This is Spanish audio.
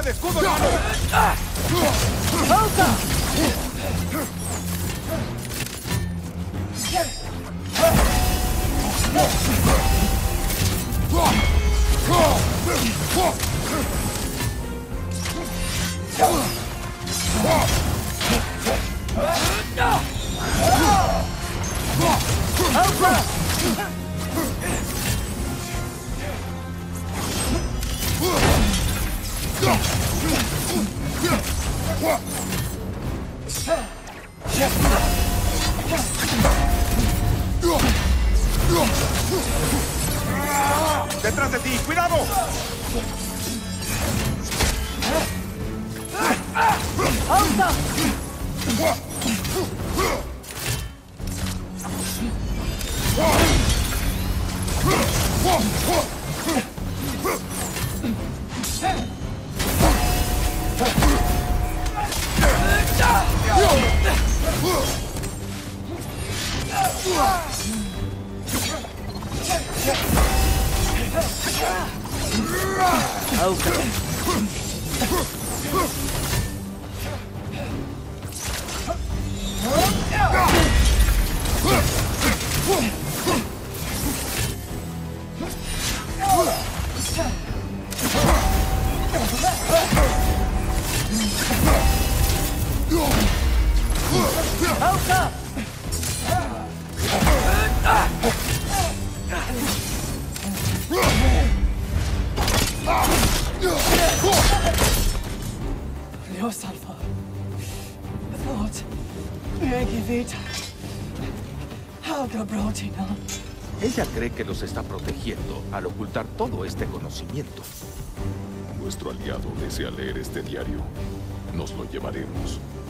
el escudo, hermano! ¡Pausa! ¡Detrás de ti! ¡Cuidado! ¡Pausa! Dios Alfa. Förlåt. Jag vet. Hagelbrotina. Ella cree que los está protegiendo al ocultar todo este conocimiento. Nuestro aliado desea leer este diario. Nos lo llevaremos.